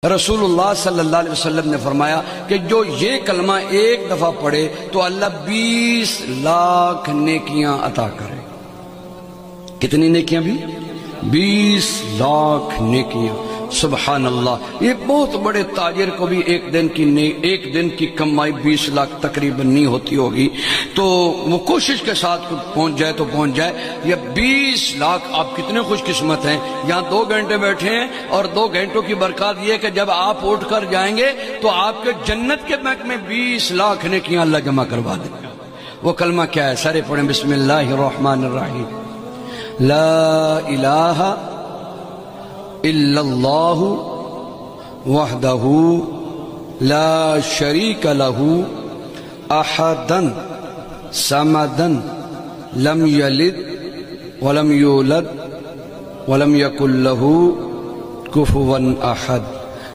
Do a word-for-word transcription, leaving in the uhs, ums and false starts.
رسول اللہ صلی اللہ علیہ وسلم نے فرمایا کہ جو یہ کلمہ ایک دفعہ پڑھے تو اللہ بیس لاکھ نیکیاں عطا کرے. کتنی نیکیاں بھی؟ بیس لاکھ نیکیاں. سبحان اللہ. یہ بہت بڑے تاجر کو بھی ایک دن کی ایک دن کی کمائی بیس لاکھ تقریباً نہیں ہوتی ہوگی، تو وہ کوشش کے ساتھ پہنچ جائے تو پہنچ جائے. یہ بیس لاکھ آپ کتنے خوش قسمت ہیں. یہاں دو گھنٹے بیٹھے ہیں اور دو گھنٹوں کی برکات یہ کہ جب آپ اٹھ کر جائیں گے تو آپ کے جنت کے بینک میں بیس لاکھ نیکیاں اللہ جمع کروا دے گا. وہ کلمہ کیا ہے؟ سارے پڑھیں. بسم اللہ الرحمن الرحیم. لا الہ الا اللہ وحدہ لا شریک لہ احدا صمدا لم یلد ولم یولد ولم یکن لہ کفوا احد.